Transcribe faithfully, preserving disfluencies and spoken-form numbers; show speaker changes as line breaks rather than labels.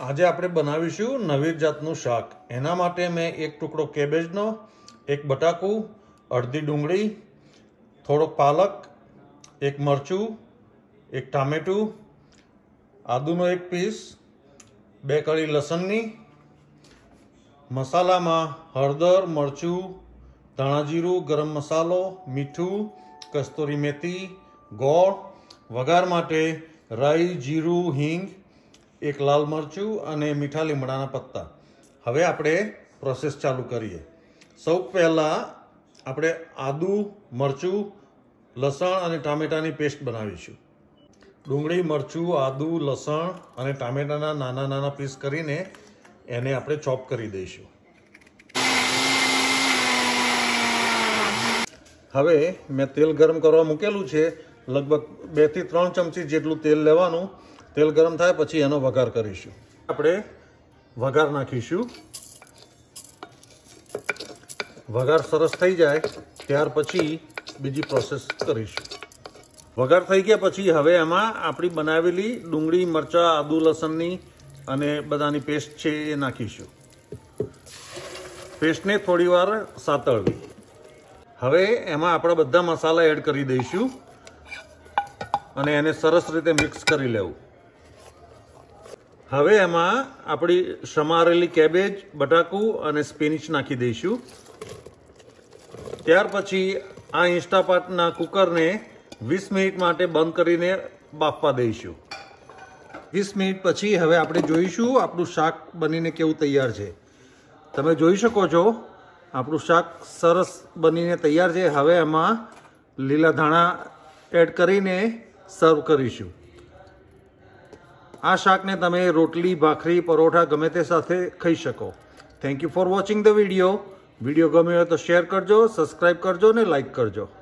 આજે આપણે બનાવીશું નવી જાતનું શાક। એના માટે મેં એક ટુકડો કેબેજનો, એક બટાકું, અડધી ડુંગળી, થોડોક પાલક, એક મરચું, એક ટામેટું, આદુનો એક પીસ, બે કળી લસણની, મસાલામાં હળદર, મરચું, ધાણા જીરું, ગરમ મસાલો, મીઠું, કસ્તુરી મેથી, ગોળ, વઘાર માટે રાઈ, જીરું, હિંગ, એક લાલ મરચું અને મીઠા લીમડાના પત્તા। હવે આપણે પ્રોસેસ ચાલુ કરીએ। સૌ પહેલાં આપણે આદુ, મરચું, લસણ અને ટામેટાની પેસ્ટ બનાવીશું। ડુંગળી, મરચું, આદુ, લસણ અને ટામેટાના નાના નાના પીસ કરીને એને આપણે ચોપ કરી દઈશું। હવે મેં તેલ ગરમ કરવા મૂકેલું છે। લગભગ બે થી ત્રણ ચમચી જેટલું તેલ લેવાનું। તેલ ગરમ થાય પછી એનો વઘાર કરીશું। આપણે વઘાર નાખીશું। વઘાર સરસ થઈ જાય ત્યાર પછી બીજી પ્રોસેસ કરીશું। વઘાર થઈ ગયા પછી હવે એમાં આપણી બનાવેલી ડુંગળી, મરચાં, આદુ, લસણની અને બધાની પેસ્ટ છે એ નાખીશું। પેસ્ટને થોડી વાર સાતળવી। હવે એમાં આપણે બધા મસાલા એડ કરી દઈશું અને એને સરસ રીતે મિક્સ કરી લેવું। હવે એમાં આપણી સમારેલી કેબેજ, બટાકું અને સ્પિનિચ નાખી દઈશું। ત્યાર પછી આ ઇન્સ્ટાપાટના કુકરને વીસ મિનિટ માટે બંધ કરીને બાફવા દઈશું। વીસ મિનિટ પછી હવે આપણે જોઈશું આપણું શાક બનીને કેવું તૈયાર છે। તમે જોઈ શકો છો આપણું શાક સરસ બનીને તૈયાર છે। હવે એમાં લીલા ધાણા એડ કરીને સર્વ કરીશું। આ શાકને તમે રોટલી, ભાખરી, પરોઠા ગમે તે સાથે ખાઈ શકો। Thank you for watching the video. Video ગમ્યો હોય તો શેર કરજો, સબસ્ક્રાઈબ કરજો અને લાઈક કરજો।